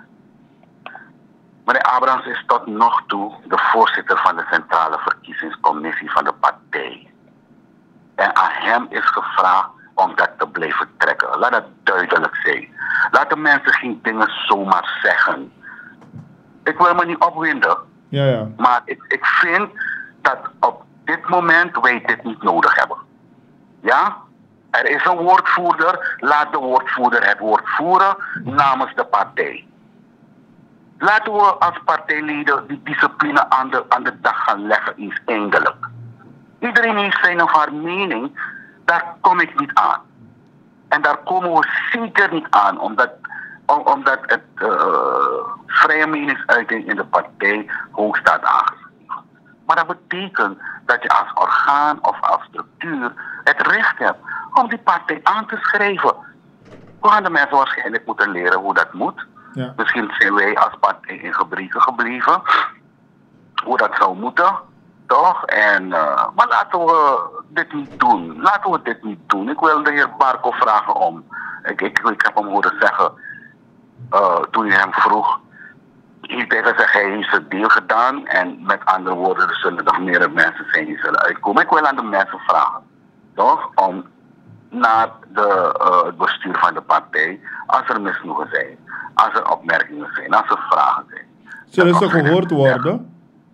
Meneer Abrahams is tot nog toe de voorzitter van de Centrale Verkiezingscommissie van de partij. En aan hem is gevraagd om dat te blijven trekken. Laat dat duidelijk zijn. Laat de mensen geen dingen zomaar zeggen. Ik wil me niet opwinden. Ja, ja. Maar ik, ik vind dat op dit moment wij dit niet nodig hebben. Ja? Er is een woordvoerder. Laat de woordvoerder het woord voeren namens de partij. Laten we als partijleden die discipline aan de, aan de dag gaan leggen, eens eindelijk. Iedereen heeft zijn of haar mening. Daar kom ik niet aan. En daar komen we zeker niet aan, omdat, omdat het uh, vrije meningsuiting in de partij hoog staat aangeschreven. Maar dat betekent dat je als orgaan of als structuur het recht hebt om die partij aan te schrijven. We gaan de mensen waarschijnlijk moeten leren hoe dat moet. Ja. Misschien zijn wij als partij in gebreken gebleven. Hoe dat zou moeten, toch? En, uh, maar laten we dit niet doen. Laten we dit niet doen. Ik wil de heer Barco vragen om. Ik, ik, ik heb hem horen zeggen, uh, toen je hem vroeg, heeft hij gezegd, hij heeft zijn deel gedaan. En met andere woorden, er zullen nog meer mensen zijn die zullen uitkomen. Ik wil aan de mensen vragen, toch? Om naar de, uh, het bestuur van de partij, als er misnoegen zijn, als er opmerkingen zijn, als er vragen zijn. Zullen ze gehoord worden?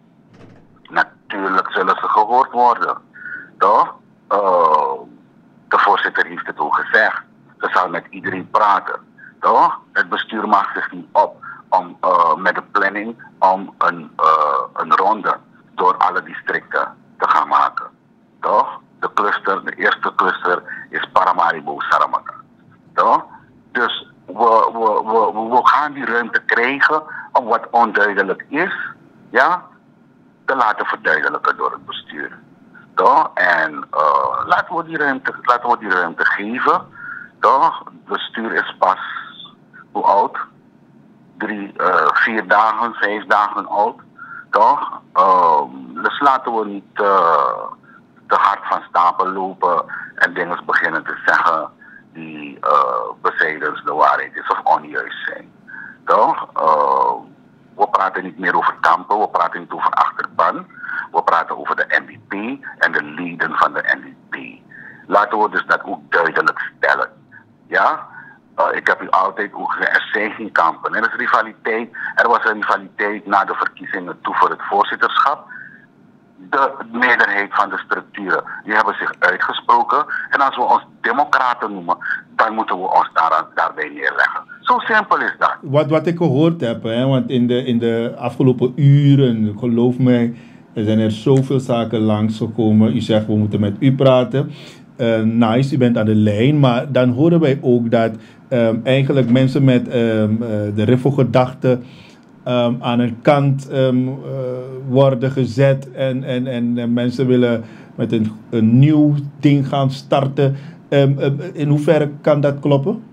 Natuurlijk zullen ze gehoord worden, toch? Uh, de voorzitter heeft het ook gezegd. Ze zal met iedereen praten, toch? Het bestuur maakt zich niet op om uh, met de planning om een, uh, een ronde door alle districten te gaan maken, toch? De cluster, de eerste cluster is Paramaribo Saramaka, toch? Dus we, we, we, we gaan die ruimte krijgen om wat onduidelijk is, ja, te laten verduidelijken door het bestuur. Toch? En uh, laten, we die ruimte, laten we die ruimte geven. Toch? Het bestuur is pas, hoe oud? Drie, uh, vier dagen, vijf dagen oud. Toch? Uh, dus laten we niet uh, te hard van stapel lopen en dingen beginnen te zeggen die uh, bezijdens de waarheid is of onjuist zijn. Toch? Uh, We praten niet meer over kampen, we praten niet over achterban. We praten over de N D P en de leden van de N D P. Laten we dus dat ook duidelijk stellen. Ja? Uh, ik heb u altijd ook gezegd, er zijn geen kampen. Er is rivaliteit. Er was een rivaliteit na de verkiezingen toe voor het voorzitterschap. De meerderheid van de structuren, die hebben zich uitgesproken. En als we ons democraten noemen, dan moeten we ons daar, daarbij neerleggen. Zo simpel is dat. Wat, wat ik gehoord heb, hè, want in de, in de afgelopen uren, geloof mij, er zijn er zoveel zaken langsgekomen. U zegt, we moeten met u praten. Uh, nice, u bent aan de lijn. Maar dan horen wij ook dat um, eigenlijk mensen met um, uh, de Riffel-gedachte um, aan een kant um, uh, worden gezet. En, en, en uh, mensen willen met een, een nieuw ding gaan starten. Um, um, in hoeverre kan dat kloppen?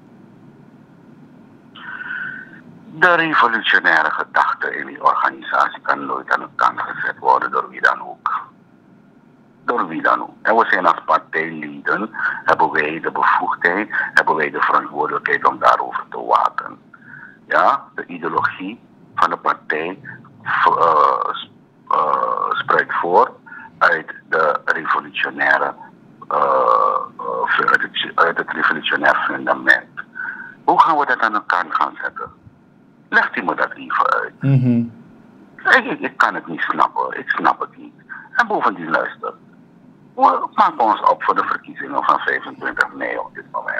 De revolutionaire gedachte in die organisatie kan nooit aan de kant gezet worden door wie dan ook. Door wie dan ook. En we zijn als partijleden, hebben wij de bevoegdheid, hebben wij de verantwoordelijkheid om daarover te waken. Ja, de ideologie van de partij uh, uh, spruit voort uit de revolutionaire, uh, uh, uit, het, uit het revolutionair fundament. Hoe gaan we dat aan de kant gaan zetten? Legt u me dat even uit. Mm-hmm. ik, ik kan het niet snappen. Ik snap het niet. En bovendien luister. We maken ons op voor de verkiezingen van vijfentwintig mei op dit moment.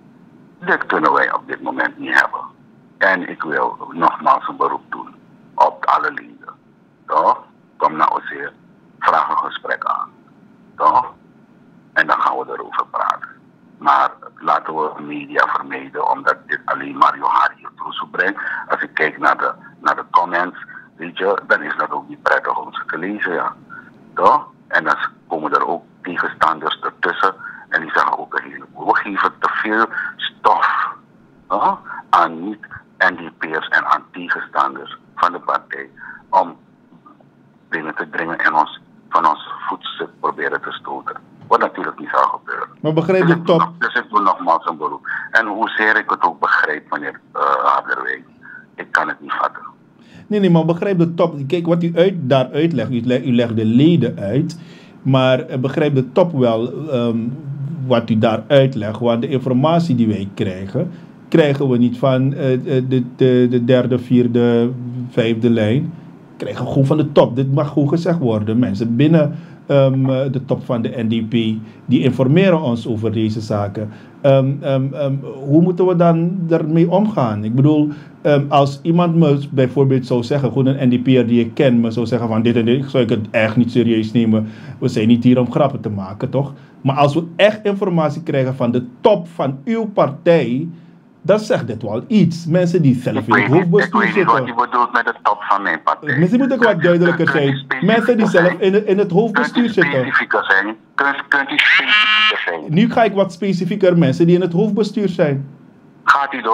Dit kunnen wij op dit moment niet hebben. En ik wil nogmaals een beroep doen op alle leden. Toch? Kom naar ons hier. Vraag een gesprek aan. Toch? En dan gaan we erover praten. Maar laten we media vermijden, omdat dit alleen maar Johari Troeso brengt. Als ik kijk naar de, naar de comments, weet je, dan is dat ook niet prettig om ze te lezen, ja. Toch? En dan komen er ook tegenstanders ertussen en die zeggen ook een heleboel. We geven te veel stof uh, aan niet-N D P'ers en aan tegenstanders van de partij om binnen te dringen en ons van ons voetstuk proberen te stoten. Wat natuurlijk niet zou gebeuren. Maar begrijp je toch? Dus ik doe nogmaals een beroep. En hoezeer ik het ook begrijp, meneer uh, Haderwijk, ik kan het niet vatten. Nee, nee, maar begrijp de top. Kijk, wat u uit, daar uitlegt, u legt, u legt de leden uit. Maar uh, begrijp de top wel um, wat u daar uitlegt. Want de informatie die wij krijgen, krijgen we niet van uh, de, de, de derde, vierde, vijfde lijn. Krijgen we gewoon van de top. Dit mag gewoon gezegd worden. Mensen binnen um, de top van de N D P, die informeren ons over deze zaken. Um, um, um, hoe moeten we dan daarmee omgaan? Ik bedoel, um, als iemand me bijvoorbeeld zou zeggen, gewoon een N D P'er die ik ken, me zou zeggen van dit en dit, zou ik het echt niet serieus nemen. We zijn niet hier om grappen te maken, toch? Maar als we echt informatie krijgen van de top van uw partij, dan zegt dit wel iets. Mensen die zelf in het hoofdbestuur zitten. Ik weet niet wat je bedoelt met de top van mijn partij. Misschien moet ik wat duidelijker zijn. Mensen die zelf in, in het hoofdbestuur zitten. Kunt u specifieker zijn? Kunt, kunt u specifieker zijn? Nu ga ik wat specifieker. Mensen die in het hoofdbestuur zijn. Gaat u door?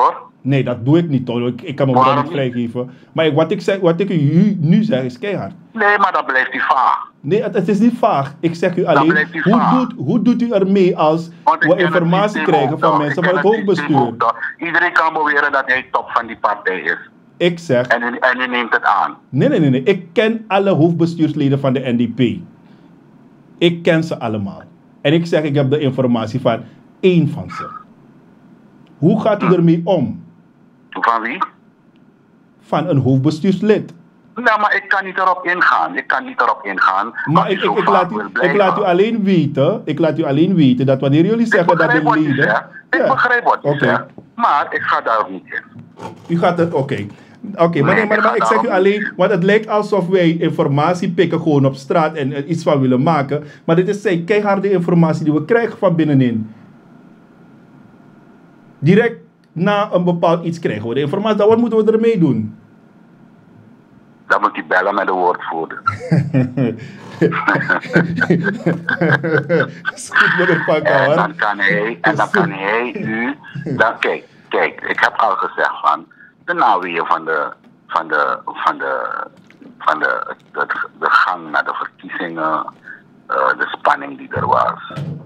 Nee, dat doe ik niet, toch? Ik, ik kan me wel niet vrijgeven. Maar ik, wat, ik zeg, wat ik u nu zeg is keihard. Nee, maar dat blijft die vaag. Nee, het, het is niet vaag. Ik zeg u alleen, hoe doet, hoe doet u ermee als we informatie krijgen van mensen van het hoofdbestuur? Iedereen kan beweren dat hij top van die partij is. Ik zeg... En u, en u neemt het aan. Nee, nee, nee, nee. Ik ken alle hoofdbestuursleden van de N D P. Ik ken ze allemaal. En ik zeg, ik heb de informatie van één van ze. Hoe gaat u ermee om? Van wie? Van een hoofdbestuurslid. Nou, maar ik kan niet erop ingaan. Ik kan niet erop ingaan. Maar ik, ik, ik, laat u, ik laat u alleen weten, ik laat u alleen weten dat wanneer jullie zeggen dat de leden... Ik ja. begrijp wat u okay. zegt, maar ik ga daar ook niet in. U gaat er, oké. Okay. Oké, okay, maar, nee, maar, maar ik zeg u alleen, want het lijkt alsof wij informatie pikken gewoon op straat en er iets van willen maken. Maar dit is zijn keiharde informatie die we krijgen van binnenin. Direct na een bepaald iets krijgen we de informatie. Dan wat moeten we ermee doen? Dan moet je bellen met de woordvoerder. Dat is goed met een pak, en dan kan hij, en dan kan hij u... Dan, kijk, kijk, ik heb al gezegd van... De naweeën van de, van de, van de, van de, de, de gang naar de verkiezingen, uh, de spanning die er was,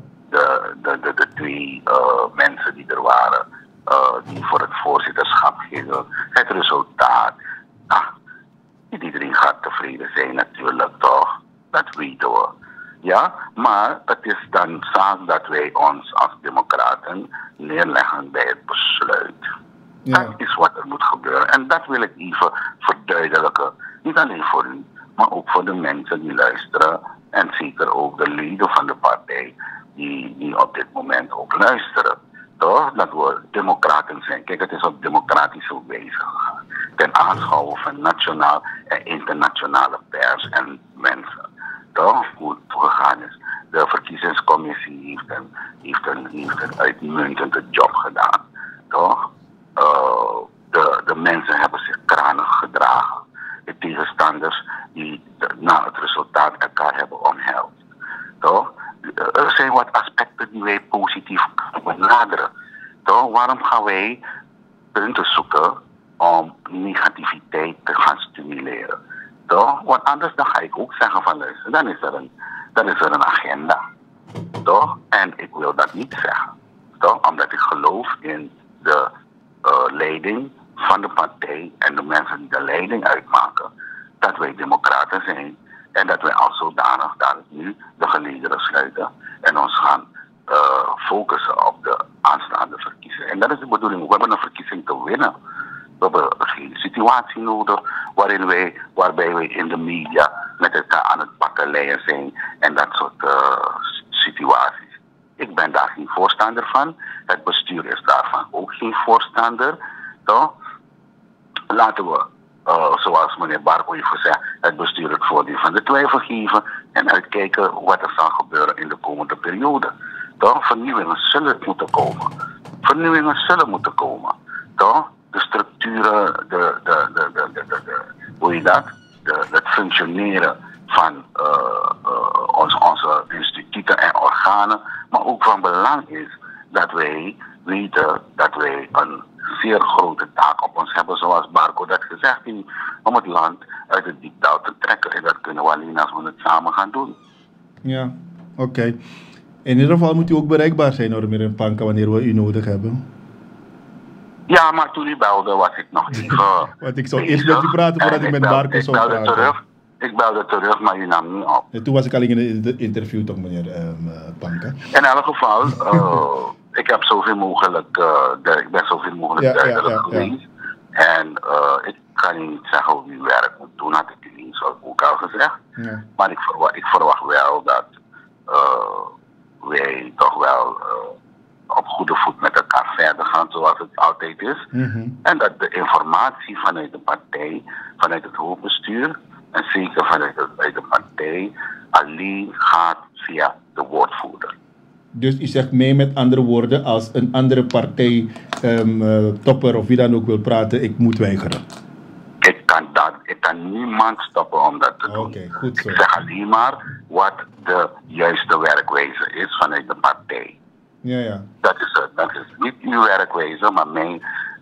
de, de, de, de twee uh, mensen die er waren, uh, die voor het voorzitterschap gingen, het resultaat. Ah, niet iedereen gaat tevreden zijn natuurlijk, toch? Dat weten we. Ja, maar het is dan zaak dat wij ons als democraten neerleggen bij het besluit. Ja. Dat is wat er moet gebeuren. En dat wil ik even verduidelijken. Niet alleen voor u, maar ook voor de mensen die luisteren. En zeker ook de leden van de partij die, die op dit moment ook luisteren. Toch? Dat we democraten zijn. Kijk, het is op democratische wijze gegaan. Ten aanschouwen van nationaal en internationale pers en mensen. Toch? Hoe het gegaan is. De verkiezingscommissie heeft een, heeft een, heeft een uitmuntende job gedaan. Toch? Uh, de, de mensen hebben zich kranig gedragen. De tegenstanders die de, na het resultaat elkaar hebben omhelst. Toch? Er zijn wat aspecten die wij positief kunnen benaderen. Toch? Waarom gaan wij punten zoeken om negativiteit te gaan stimuleren? Toch? Want anders dan ga ik ook zeggen van luister, dan is er een, dan is er een agenda. Toch? En ik wil dat niet zeggen. Toch? Omdat ik geloof in de Uh, leiding van de partij en de mensen die de leiding uitmaken, dat wij democraten zijn en dat wij als zodanig daar nu de gelederen sluiten en ons gaan uh, focussen op de aanstaande verkiezingen. En dat is de bedoeling. We hebben een verkiezing te winnen. We hebben geen situatie nodig waarin wij, waarbij wij in de media met elkaar aan het bakkeleien zijn en dat soort uh, situaties. Ik ben daar geen voorstander van. Het bestuur is daarvan ook geen voorstander. Toch? Laten we, uh, zoals meneer Barco heeft gezegd, het bestuur het voordeel van de twijfel geven en uitkijken wat er zal gebeuren in de komende periode. Toch? Vernieuwingen zullen moeten komen. Vernieuwingen zullen moeten komen. Toch? De structuren, de, de, de, de, de, de, de hoe je dat? De, het functioneren van uh, uh, onze, onze instituten en organen, maar ook van belang is dat wij weten dat wij een zeer grote taak op ons hebben, zoals Barco dat gezegd heeft, om het land uit het diepdauw te trekken. En dat kunnen we alleen als we het samen gaan doen. Ja, oké. Okay. In ieder geval moet u ook bereikbaar zijn, hoor, meneer Panka, wanneer we u nodig hebben. Ja, maar toen u belde was ik nog even... Want ik zou eerst met u praten voordat ik met Barco zou praten. Terug. Ik belde terug, maar u nam niet op. En toen was ik alleen in de interview toch, meneer um, uh, Panka. In elk geval, uh, ik heb zoveel mogelijk, uh, de, ik ben zoveel mogelijk ja, duidelijk ja, ja, geweest. Ja. En uh, ik kan u niet zeggen hoe u werk moet doen, had ik u niet zo ook al gezegd. Ja. Maar ik verwacht, ik verwacht wel dat uh, wij toch wel uh, op goede voet met elkaar verder gaan, zoals het altijd is. Mm-hmm. En dat de informatie vanuit de partij, vanuit het hoofdbestuur, en zeker vanuit de, uit de partij alleen gaat via de woordvoerder. Dus u zegt mee met andere woorden, als een andere partij um, uh, topper of wie dan ook wil praten, ik moet weigeren? Ik kan, dat, ik kan niemand stoppen om dat te doen. Okay, goed zo. Ik zeg alleen maar wat de juiste werkwijze is vanuit de partij. Ja, ja. Dat is het. Dat is niet uw werkwijze, maar mijn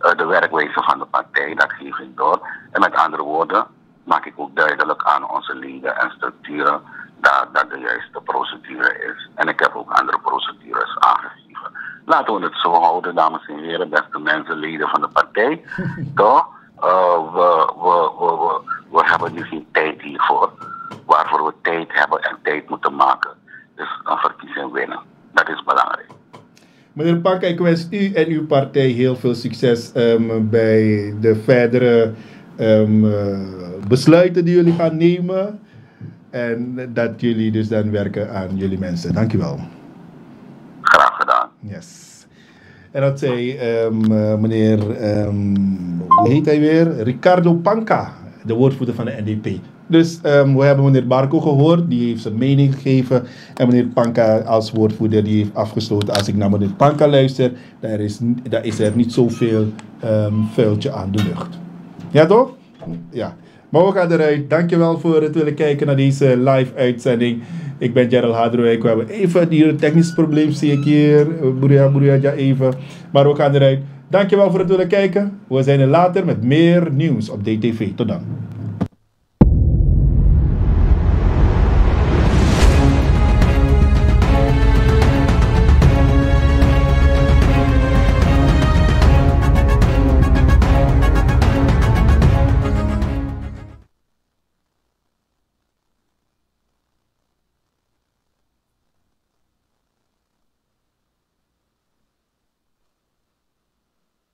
uh, de werkwijze van de partij, dat geef ik door. En met andere woorden maak ik ook duidelijk aan onze leden en structuren dat dat de juiste procedure is. En ik heb ook andere procedures aangegeven. Laten we het zo houden, dames en heren, beste mensen, leden van de partij. Toch? Uh, we, we, we, we, we hebben nu geen tijd hiervoor. Waarvoor we tijd hebben en tijd moeten maken. Dus een verkiezing winnen. Dat is belangrijk. Meneer Panka, ik wens u en uw partij heel veel succes um, bij de verdere um, uh, besluiten die jullie gaan nemen. En dat jullie dus dan werken aan jullie mensen. Dank u wel. Graag gedaan. Yes. En dat zei um, uh, meneer, um, hoe heet hij weer? Ricardo Panka, de woordvoerder van de N D P. Dus um, we hebben meneer Barco gehoord, die heeft zijn mening gegeven. En meneer Panka als woordvoerder, die heeft afgesloten. Als ik naar meneer Panka luister, daar is, daar is er niet zoveel um, vuiltje aan de lucht. Ja toch? Ja. Maar we gaan eruit. Dankjewel voor het willen kijken naar deze live uitzending. Ik ben Gerald Hadrowijk. We hebben even hier een technisch probleem, zie ik hier. Boeria, boeria, ja even. Maar we gaan eruit. Dankjewel voor het willen kijken. We zijn er later met meer nieuws op D T V. Tot dan.